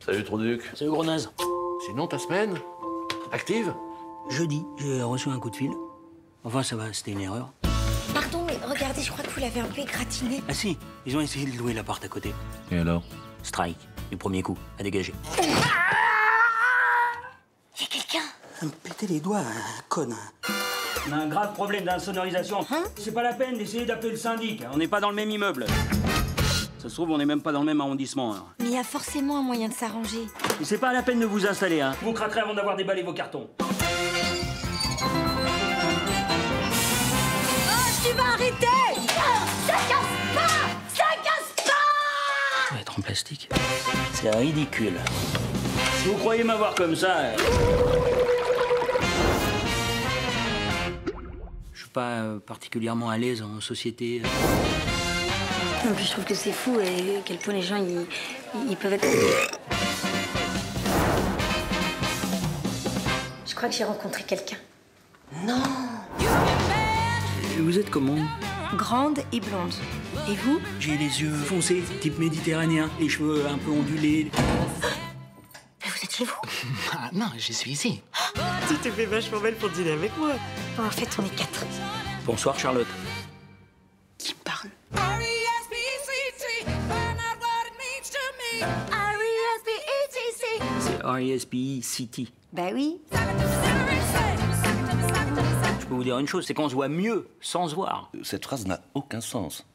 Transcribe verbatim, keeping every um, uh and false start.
Salut Troduc. Salut gros naze. Sinon, ta semaine active? Jeudi, j'ai reçu un coup de fil. Enfin, ça va, c'était une erreur. Pardon, mais regardez, je crois que vous l'avez un peu égratigné. Ah si, ils ont essayé de louer l'appart à côté. Et alors? Strike, du premier coup, à dégager. Il y a quelqu'un. Ça me pétait les doigts, hein, conne. On a un grave problème d'insonorisation. Hein? C'est pas la peine d'essayer d'appeler le syndic. On n'est pas dans le même immeuble. Ça se trouve, on n'est même pas dans le même arrondissement. Alors. Mais il y a forcément un moyen de s'arranger. Et c'est pas la peine de vous installer, hein. Vous craquerez avant d'avoir déballé vos cartons. Oh, tu vas arrêter! Oh, ça casse pas! Ça casse pas! Ça va être en plastique. C'est ridicule. Si vous croyez m'avoir comme ça... euh, Je suis pas euh, particulièrement à l'aise en société. Non, puis je trouve que c'est fou et à quel point les gens, ils, ils peuvent être... Je crois que j'ai rencontré quelqu'un. Non! Et vous êtes comment? Grande et blonde. Et vous? J'ai les yeux foncés, type méditerranéen, les cheveux un peu ondulés. Mais vous êtes chez vous? Ah non, je suis ici. Tu t'es fait vachement belle pour dîner avec moi. Bon, en fait, on est quatre. Bonsoir Charlotte. Qui me parle? R E S P E C T, find out what it means to me. R E S P E T C. C'est R E S P E C T. Bah oui. Je peux vous dire une chose, c'est qu'on se voit mieux sans se voir. Cette phrase n'a aucun sens.